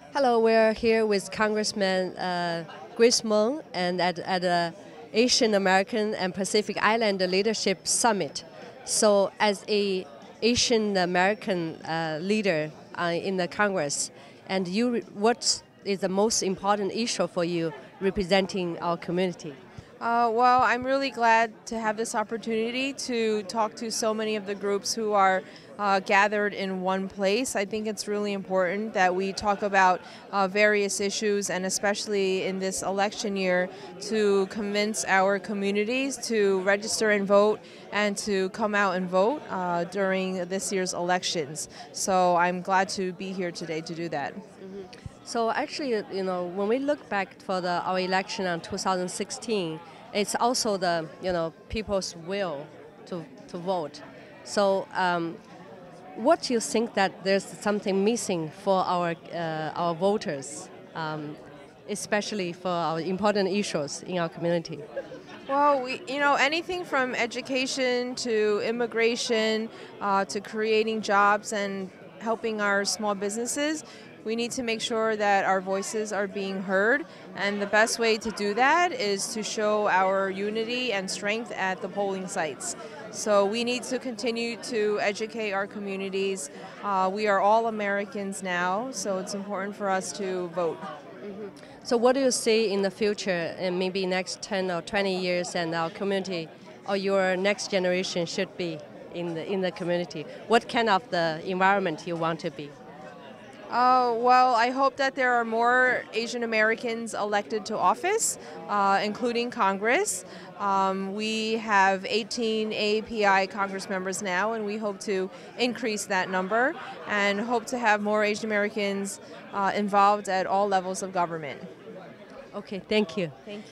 Hello, we're here with Congressman Grace Meng and at the Asian American and Pacific Island Leadership Summit. So, as a Asian American leader in the Congress, and what is the most important issue for you representing our community? Well, I'm really glad to have this opportunity to talk to so many of the groups who are gathered in one place. I think it's really important that we talk about various issues, and especially in this election year, to convince our communities to register and vote and to come out and vote during this year's elections. So I'm glad to be here today to do that. So actually, when we look back for our election in 2016, it's also the people's will to vote. So what do you think that there's something missing for our voters, especially for our important issues in our community? Well, anything from education to immigration to creating jobs and helping our small businesses, we need to make sure that our voices are being heard. And the best way to do that is to show our unity and strength at the polling sites. So we need to continue to educate our communities. We are all Americans now, so it's important for us to vote. So what do you see in the future, and maybe next 10 or 20 years, and our community or your next generation should be in the community? What kind of the environment you want to be? Well, I hope that there are more Asian Americans elected to office, including Congress. We have 18 AAPI Congress members now, and we hope to increase that number and hope to have more Asian Americans involved at all levels of government. Okay, thank you. Thank you.